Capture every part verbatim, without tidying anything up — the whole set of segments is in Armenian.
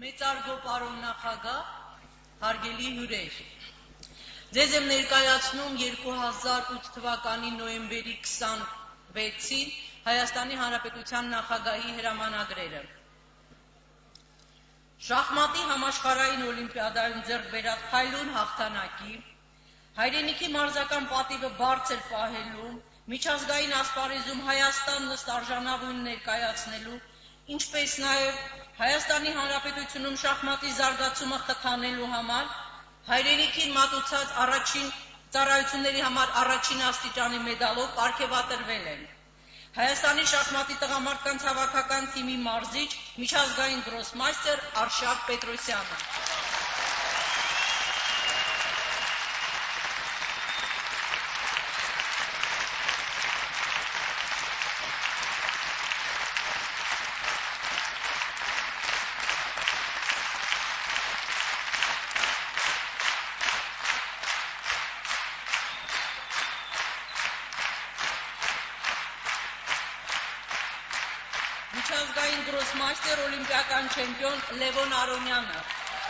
Մեծարգո պարոն նախագահ, հարգելի հյուրեր, ձեզ եմ ներկայացնում երկու հազար ութ թվականի նոյեմբերի քսանվեցին Հայաստանի Հանրապետության նախագահի հրամանագրերը։ Շախմատի համաշխարհային օլիմպիադայում ձեռք բերած փայլուն հաղթանակի, հայրենիքի մարզական պատիվը բարձր պահելու, միջազգային ասպարեզում Հայաստանն ըստ արժանավուն ներկայացնելու, ինչպես նաև Հայաստանի Հանրապետությունում շախմատի զարգացումը խթանելու համար հայրենիքին մատուցած առաջին ծառայությունների համար առաջին աստիճանի մեդալով պարգևատրվել են Հայաստանի շախմատի տղամարդկանց հավաքական թիմի մարզիչ միջազգային գրոսմայստեր Արշակ Պետրոսյանը։ Միջազգային գրոսմայստեր օլիմպիական չեմպիոն Լևոն Արոնյանը։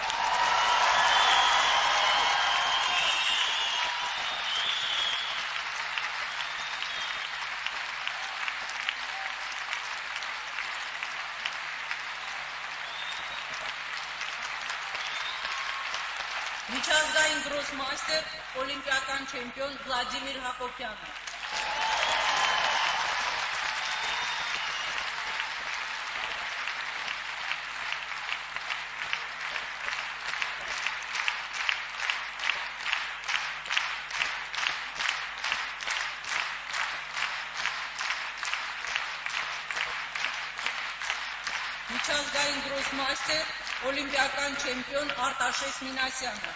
Միջազգային գրոսմայստեր օլիմպիական չեմպիոն Վլադիմիր Հակոբյանը։ Միջազգային գրոսմայստեր օլիմպիական չեմպիոն Արտաշես Մինասյանը։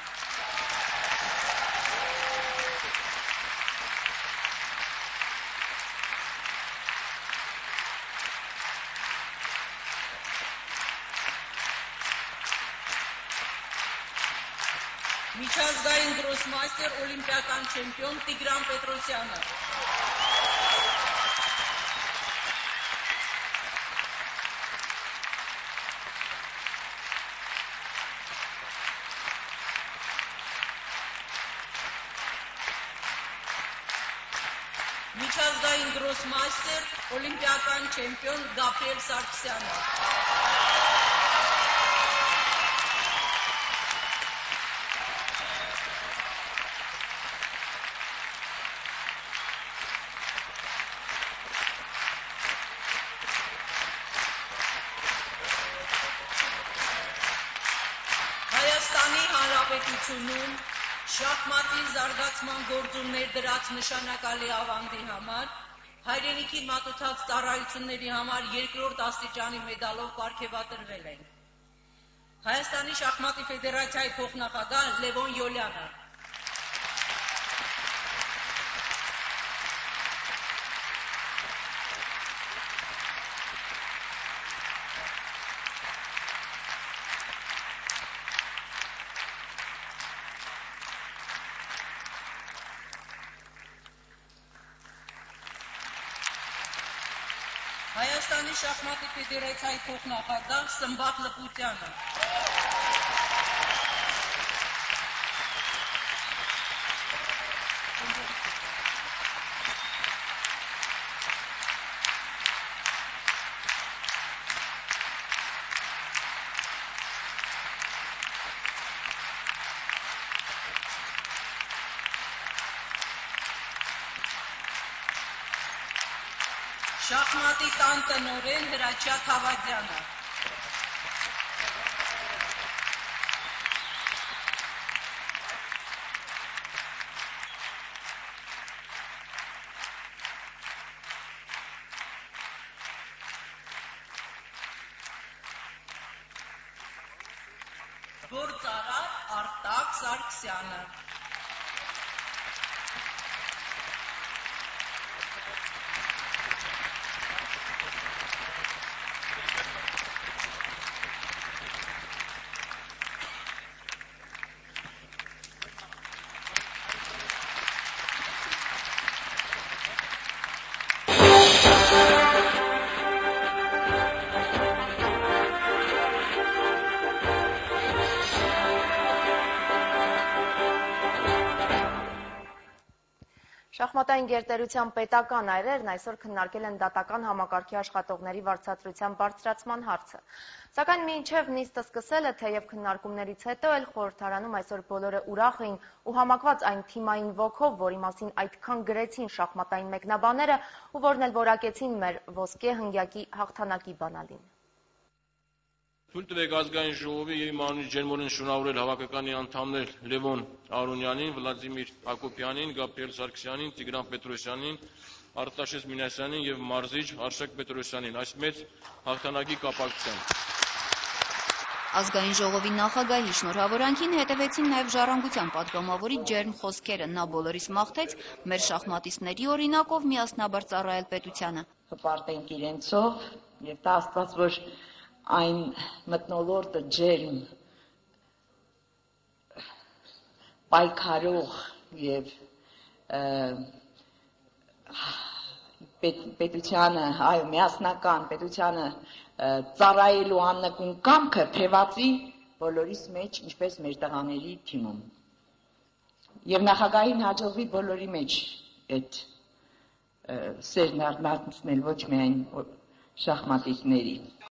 Միջազգային գրոսմայստեր օլիմպիական չեմպիոն Տիգրան Պետրոսյանը։ Միջազգային գրոսմայստեր օլիմպիական չեմպիոն Գաբրիել Սարգսյանը։ Հայաստանի Հանրապետությունում շախմատի զարգացման գործուններ դրած նշանակալի ավանդի համար հայրենիքին մատուցած ծառայությունների համար երկրորդ աստիճանի մեդալով պարգևատրվել են Հայաստանի շախմատի ֆեդերացիայի փոխնախագահ Լևոն Յոլյանը, Հայաստանի շախմատի ֆեդերացիայի փոխնախագահ Սմբատ Լպուտյանը, շախմատի տան տնօրեն Հրաչյա Թավադյանը, գործարար Արտակ Սարգսյանը, Շախմատային գերտերության պետական այրերն այսօր քննարկել են դատական համակարգի աշխատողների վարձատրության բարձրացման հարցը։ Սակայն մինչև նիստը սկսելը, թեև քննարկումներից հետո էլ խորհրդարանում այսօր բոլորը ուրախ էին ու համակված այն թիմային ոգով, որի մասին այդքան գրեցին շախմատային մեկնաբանները ու որն էլ որակեցին մեր ոսկե հնգյակի հաղթանակի բանալին։ Թույլ տվեք ազգային ժողովի եւ իմ անունից ջերմորեն շնորհավորել հավաքականի անդամներ Լևոն Արոնյանին, Վլադիմիր Հակոբյանին, Գաբրիել Սարգսյանին, Տիգրան Պետրոսյանին, Արտաշես Մինասյանին եւ մարզիչ Արշակ Պետրոսյանին այս մեծ հաղթանակի կապակցությամբ։ Ազգային ժողովի նախագահի շնորհավորանքին հետևեցին նաև ժառանգության պատգամավորի ջերմ խոսքերը։ Նա բոլորիս մաղթեց մեր շախմատիստների օրինակով միասնաբար ծառայել պետությանը։ Հպարտենք իրենցով եւ տա Աստված, որ այն մթնոլորտը ջերմ, պայքարող եւ պետությանը, այո, միասնական պետությանը ծառայելու աննկուն կամքը թևածի բոլորիս մեջ, ինչպես մեր տղաների թիմում։ Եվ նախագահին հաջողվի բոլորի մեջ այդ սերն արտնացնել ոչ միայն շախմատիստների։